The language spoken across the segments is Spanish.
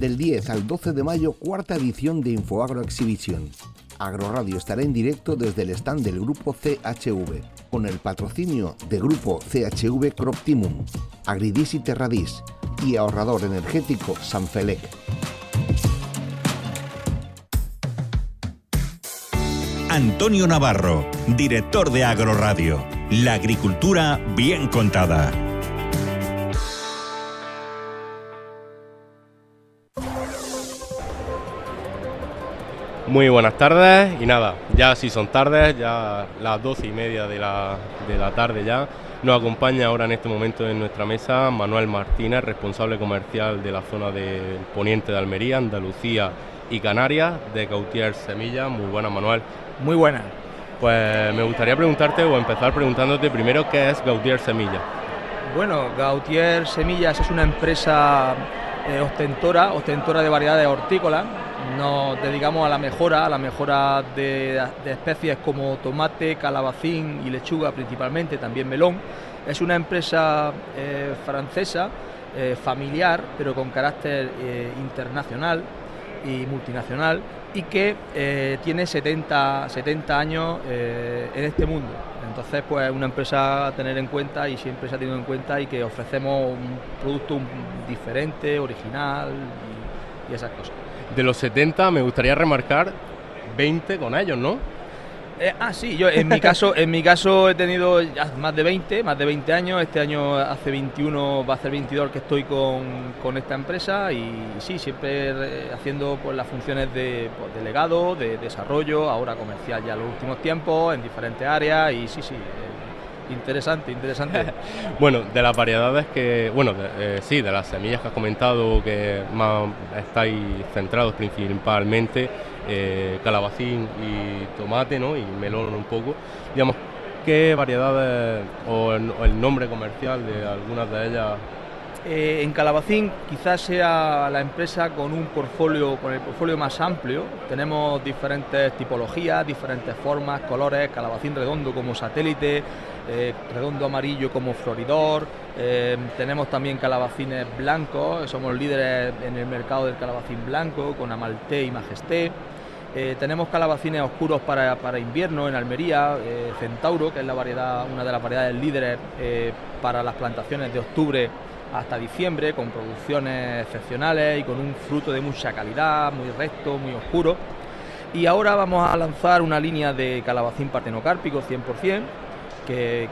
Del 10 al 12 de mayo, cuarta edición de Infoagro Exhibition. Agroradio estará en directo desde el stand del Grupo CHV, con el patrocinio de Grupo CHV Croptimum, Agridis y Terradis y ahorrador energético Sanfelec. Antonio Navarro, director de Agroradio. La agricultura bien contada. Muy buenas tardes y nada, ya sí son tardes, ya las 12:30 de la tarde ya. Nos acompaña ahora en este momento en nuestra mesa Manuel Martínez, responsable comercial de la zona del poniente de Almería, Andalucía y Canarias, de Gautier Semillas. Muy buenas, Manuel. Muy buenas. Pues me gustaría preguntarte o empezar preguntándote primero qué es Gautier Semillas. Bueno, Gautier Semillas es una empresa ostentora de variedades hortícolas. Nos dedicamos a la mejora de especies como tomate, calabacín y lechuga principalmente, también melón. Es una empresa francesa, familiar, pero con carácter internacional y multinacional, y que tiene 70 años en este mundo. Entonces, pues es una empresa a tener en cuenta y siempre se ha tenido en cuenta, y que ofrecemos un producto diferente, original y esas cosas. De los 70 me gustaría remarcar 20 con ellos, ¿no? Sí, yo en mi caso he tenido ya más de 20 años. Este año hace 21, va a ser 22 que estoy con esta empresa, y sí, siempre haciendo pues las funciones de delegado, de desarrollo, ahora comercial ya en los últimos tiempos, en diferentes áreas, y sí, interesante. Bueno, de las variedades que, de las semillas que has comentado, que más estáis centrados principalmente, calabacín y tomate, ¿no? Y melón un poco. Digamos, ¿qué variedades o el nombre comercial de algunas de ellas? En calabacín quizás sea la empresa con el portfolio más amplio. Tenemos diferentes tipologías, diferentes formas, colores: calabacín redondo como satélite, redondo amarillo como floridor. Tenemos también calabacines blancos, somos líderes en el mercado del calabacín blanco con Amalté y Majesté. Tenemos calabacines oscuros para invierno en Almería, Centauro, que es una de las variedades líderes para las plantaciones de octubre hasta diciembre, con producciones excepcionales y con un fruto de mucha calidad, muy recto, muy oscuro. Y ahora vamos a lanzar una línea de calabacín partenocárpico 100%, que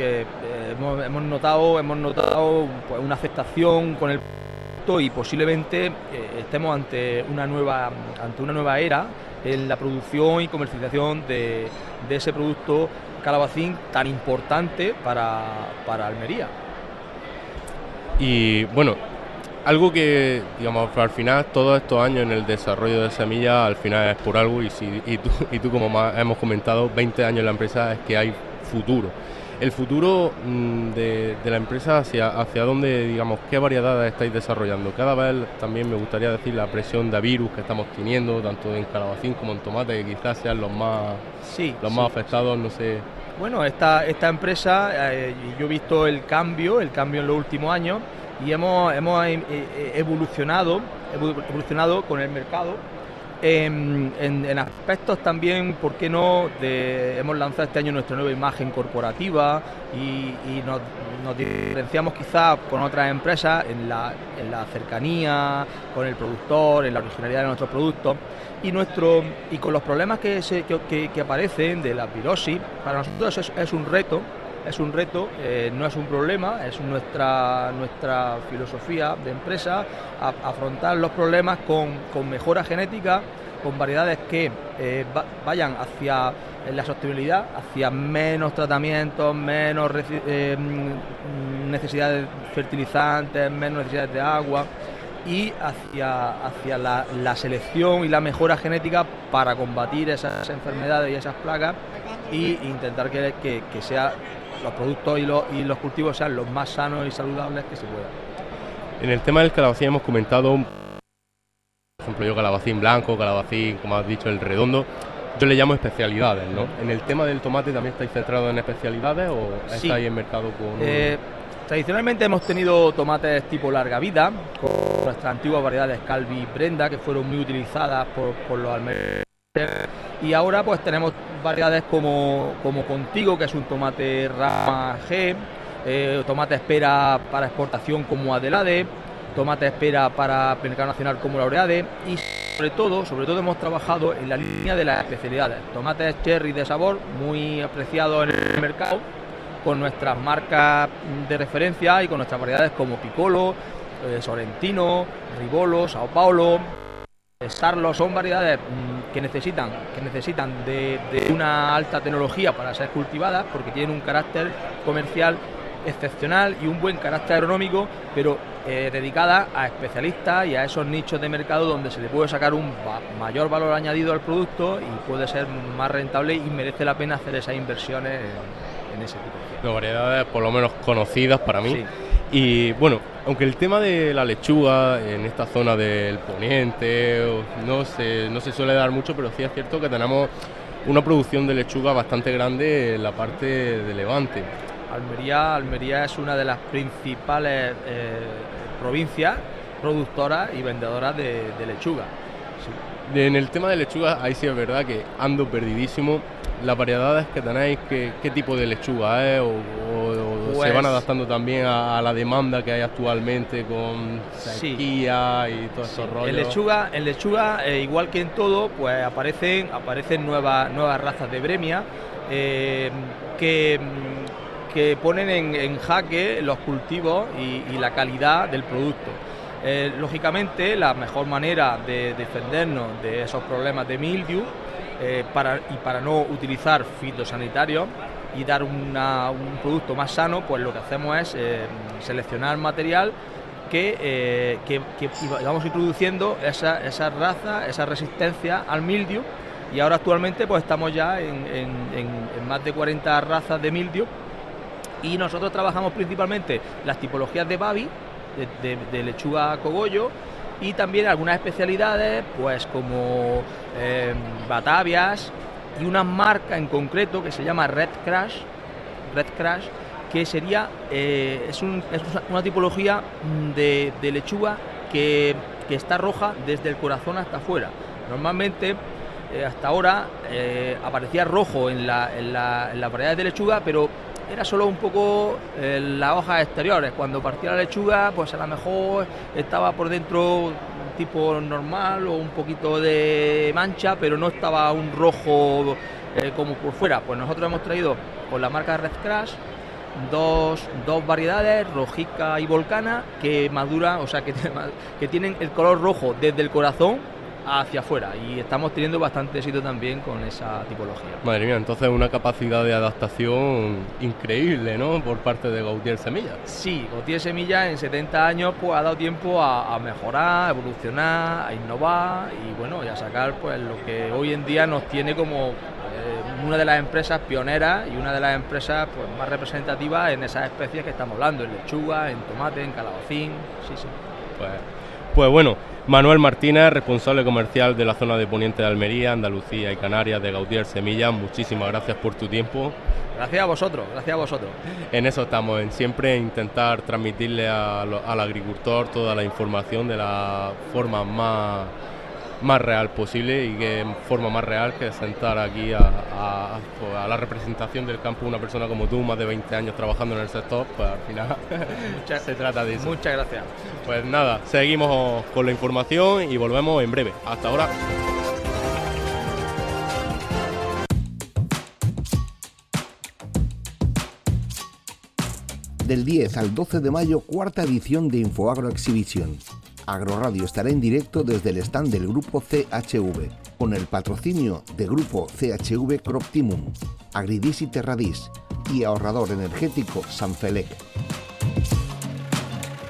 hemos notado pues, una aceptación con el producto, y posiblemente estemos ante una nueva era en la producción y comercialización de ese producto calabacín tan importante para Almería. Y bueno, algo que, digamos, al final, todos estos años en el desarrollo de semillas, al final es por algo, y tú como hemos comentado, 20 años en la empresa, es que hay futuro. El futuro de la empresa, hacia dónde, digamos, qué variedades estáis desarrollando. Cada vez también me gustaría decir la presión de virus que estamos teniendo, tanto en calabacín como en tomate, que quizás sean los más afectados, no sé. Bueno, esta empresa, yo he visto el cambio en los últimos años, y hemos evolucionado con el mercado en aspectos también, ¿por qué no? Hemos lanzado este año nuestra nueva imagen corporativa, y nos diferenciamos quizás con otras empresas en la cercanía con el productor, en la originalidad de nuestros productos, y con los problemas que aparecen de la virosis. Para nosotros es un reto, no es un problema, es nuestra filosofía de empresa, afrontar los problemas con mejora genética, con variedades que vayan hacia la sostenibilidad, hacia menos tratamientos, menos necesidades de fertilizantes, menos necesidades de agua, y hacia la selección y la mejora genética para combatir esas enfermedades y esas plagas, y intentar que sea los productos y los cultivos sean los más sanos y saludables que se puedan. En el tema del calabacín hemos comentado, por ejemplo, yo calabacín blanco, calabacín, como has dicho, el redondo. Yo le llamo especialidades, ¿no? En el tema del tomate, ¿también estáis centrados en especialidades o estáis en mercado con...? Tradicionalmente hemos tenido tomates tipo larga vida, con nuestras antiguas variedades Calvi y Brenda, que fueron muy utilizadas por los almacenes. Y ahora pues tenemos variedades como Contigo, que es un tomate rama G, tomate espera para exportación como Adelaide, tomate espera para mercado nacional como Laureade, y sobre todo hemos trabajado en la línea de las especialidades, tomates cherry de sabor muy apreciados en el mercado, con nuestras marcas de referencia y con nuestras variedades como Piccolo, Sorrentino, Rivolo, Sao Paulo, Starlo. Son variedades que necesitan de una alta tecnología para ser cultivadas, porque tienen un carácter comercial excepcional y un buen carácter agronómico, pero dedicada a especialistas y a esos nichos de mercado donde se le puede sacar un mayor valor añadido al producto y puede ser más rentable y merece la pena hacer esas inversiones en ese tipo de variedades por lo menos conocidas para mí. Sí. Y bueno, aunque el tema de la lechuga en esta zona del poniente no se suele dar mucho, pero sí es cierto que tenemos una producción de lechuga bastante grande en la parte de Levante. Almería es una de las principales provincias productoras y vendedoras de lechuga. Sí. En el tema de lechuga, ahí sí es verdad que ando perdidísimo. Las variedades que tenéis, ¿qué tipo de lechuga es? ¿O se van adaptando también a la demanda que hay actualmente con sequía y todos esos rollos? En lechuga, igual que en todo, pues aparecen nuevas razas de bremia que ponen en jaque los cultivos y la calidad del producto. Lógicamente, la mejor manera de defendernos de esos problemas de mildiu para no utilizar fitosanitarios y dar un producto más sano, pues lo que hacemos es seleccionar material que vamos introduciendo esa raza, esa resistencia al mildiu, y ahora actualmente pues estamos ya en más de 40 razas de mildiu, y nosotros trabajamos principalmente las tipologías de Babi, de lechuga cogollo, y también algunas especialidades pues como Batavias y una marca en concreto que se llama Red Crash, que sería es una tipología de lechuga que está roja desde el corazón hasta afuera. Normalmente hasta ahora aparecía rojo en las variedades de lechuga, pero era solo un poco las hojas exteriores. Cuando partía la lechuga, pues a lo mejor estaba por dentro tipo normal o un poquito de mancha, pero no estaba un rojo como por fuera. Pues nosotros hemos traído con la marca Red Crash dos variedades, Rojica y Volcana, que maduran, o sea, que tienen el color rojo desde el corazón hacia afuera, y estamos teniendo bastante éxito también con esa tipología. Madre mía, entonces una capacidad de adaptación increíble, ¿no?, por parte de Gautier Semillas. Sí, Gautier Semillas en 70 años pues ha dado tiempo a mejorar, a evolucionar, a innovar y bueno, y a sacar pues lo que hoy en día nos tiene como una de las empresas pioneras y una de las empresas pues más representativas en esas especies que estamos hablando, en lechuga, en tomate, en calabacín, sí. Pues bueno, Manuel Martínez, responsable comercial de la zona de Poniente de Almería, Andalucía y Canarias de Gautier Semillas, muchísimas gracias por tu tiempo. Gracias a vosotros. En eso estamos, en siempre intentar transmitirle al agricultor toda la información de la forma más real posible, y que forma más real que sentar aquí a la representación del campo una persona como tú, más de 20 años trabajando en el sector, pues al final se trata de eso. Muchas gracias. Pues nada, seguimos con la información y volvemos en breve. Hasta ahora. Del 10 al 12 de mayo, cuarta edición de InfoAgro Exhibition. Agroradio estará en directo desde el stand del Grupo CHV, con el patrocinio de Grupo CHV Croptimum, Agridis y Terradis y ahorrador energético Sanfelec.